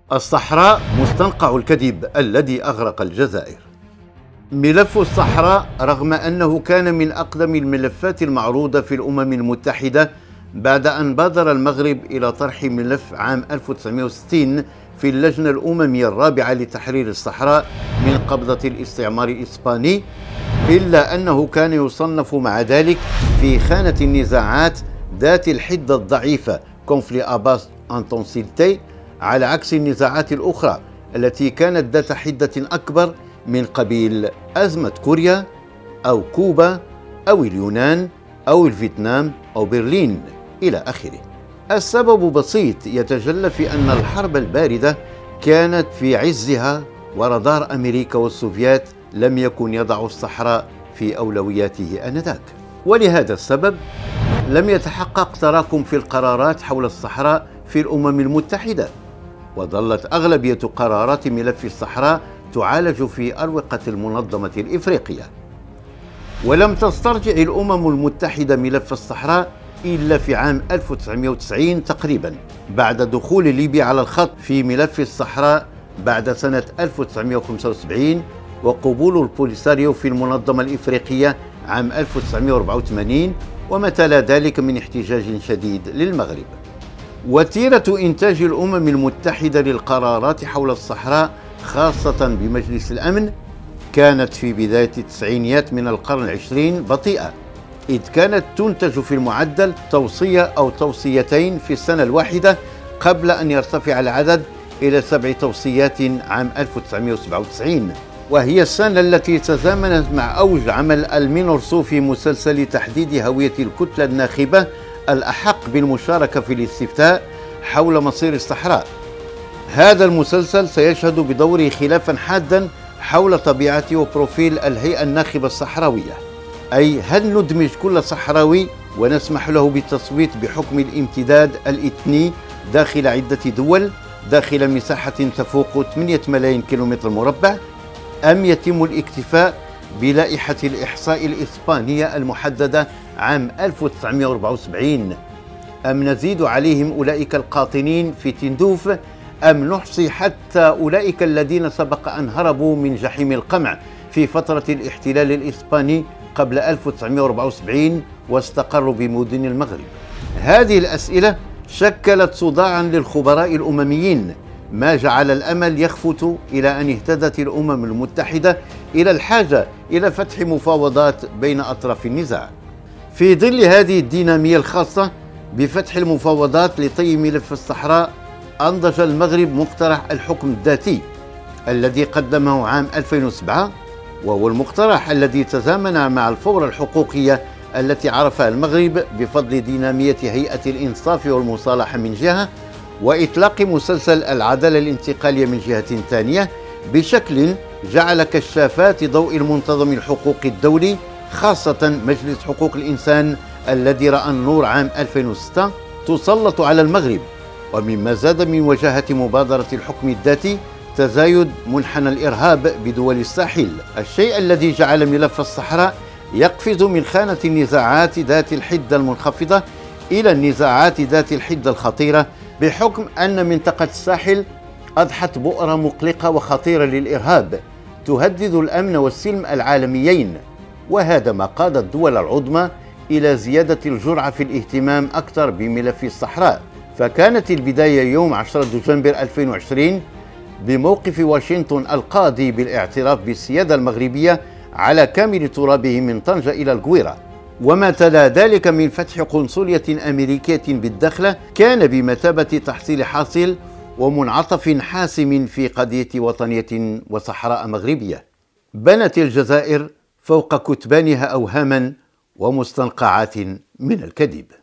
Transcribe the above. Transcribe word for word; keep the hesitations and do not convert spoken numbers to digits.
الصحراء مستنقع الكذب الذي أغرق الجزائر. ملف الصحراء رغم أنه كان من أقدم الملفات المعروضة في الأمم المتحدة بعد أن بادر المغرب إلى طرح ملف عام ألف وتسعمائة وستين في اللجنة الأممية الرابعة لتحرير الصحراء من قبضة الاستعمار الإسباني، إلا أنه كان يصنف مع ذلك في خانة النزاعات ذات الحدة الضعيفة conflit à basse intensité، على عكس النزاعات الأخرى التي كانت ذات حدة أكبر من قبيل أزمة كوريا أو كوبا أو اليونان أو الفيتنام أو برلين إلى آخره. السبب بسيط يتجلى في أن الحرب الباردة كانت في عزها، ورادار أمريكا والسوفيات لم يكن يضع الصحراء في أولوياته آنذاك، ولهذا السبب لم يتحقق تراكم في القرارات حول الصحراء في الأمم المتحدة، وظلت أغلبية قرارات ملف الصحراء تعالج في أروقة المنظمة الإفريقية. ولم تسترجع الأمم المتحدة ملف الصحراء إلا في عام ألف وتسعمائة وتسعين تقريبا، بعد دخول ليبيا على الخط في ملف الصحراء بعد سنة ألف وتسعمائة وخمسة وسبعين، وقبول البوليساريو في المنظمة الإفريقية عام ألف وتسعمائة وأربعة وثمانين، وما تلا ذلك من احتجاج شديد للمغرب. وتيرة إنتاج الأمم المتحدة للقرارات حول الصحراء خاصة بمجلس الأمن كانت في بداية التسعينيات من القرن العشرين بطيئة، إذ كانت تنتج في المعدل توصية أو توصيتين في السنة الواحدة، قبل أن يرتفع العدد إلى سبع توصيات عام ألف وتسعمائة وسبعة وتسعين، وهي السنة التي تزامنت مع أوج عمل المينورسو في مسلسل تحديد هوية الكتلة الناخبة الأحق بالمشاركة في الاستفتاء حول مصير الصحراء. هذا المسلسل سيشهد بدوره خلافا حادا حول طبيعة وبروفيل الهيئة الناخبة الصحراوية، أي هل ندمج كل صحراوي ونسمح له بالتصويت بحكم الامتداد الإثني داخل عدة دول داخل مساحة تفوق ثمانية ملايين كيلومتر مربع، أم يتم الاكتفاء بلائحة الإحصاء الإسبانية المحددة عام ألف وتسعمائة وأربعة وسبعين، أم نزيد عليهم أولئك القاطنين في تندوف، أم نحصي حتى أولئك الذين سبق أن هربوا من جحيم القمع في فترة الاحتلال الإسباني قبل ألف وتسعمائة وأربعة وسبعين واستقروا بمدن المغرب؟ هذه الأسئلة شكلت صداعا للخبراء الأمميين، ما جعل الأمل يخفت إلى أن اهتدت الأمم المتحدة إلى الحاجة إلى فتح مفاوضات بين أطراف النزاع. في ظل هذه الدينامية الخاصة بفتح المفاوضات لطي ملف الصحراء، أنضج المغرب مقترح الحكم الذاتي الذي قدمه عام ألفين وسبعة، وهو المقترح الذي تزامن مع الفورة الحقوقية التي عرفها المغرب بفضل دينامية هيئة الإنصاف والمصالحة من جهة، وإطلاق مسلسل العدالة الانتقالية من جهة ثانية، بشكل جعل كشافات ضوء المنتظم الحقوقي الدولي، خاصة مجلس حقوق الإنسان الذي رأى النور عام ألفين وستة، تسلط على المغرب. ومما زاد من وجاهة مبادرة الحكم الذاتي تزايد منحنى الإرهاب بدول الساحل، الشيء الذي جعل ملف الصحراء يقفز من خانة النزاعات ذات الحدة المنخفضة إلى النزاعات ذات الحدة الخطيرة، بحكم أن منطقة الساحل أضحت بؤرة مقلقة وخطيرة للإرهاب تهدد الأمن والسلم العالميين، وهذا ما قاد الدول العظمى إلى زيادة الجرعة في الاهتمام أكثر بملف الصحراء. فكانت البداية يوم عشرة دجنبر ألفين وعشرين بموقف واشنطن القاضي بالاعتراف بالسيادة المغربية على كامل ترابه من طنجة إلى القويرة، وما تلا ذلك من فتح قنصلية أمريكية بالدخلة كان بمثابة تحصيل حاصل ومنعطف حاسم في قضية وطنية وصحراء مغربية. بنت الجزائر فوق كتبانها أوهاما ومستنقعات من الكذب.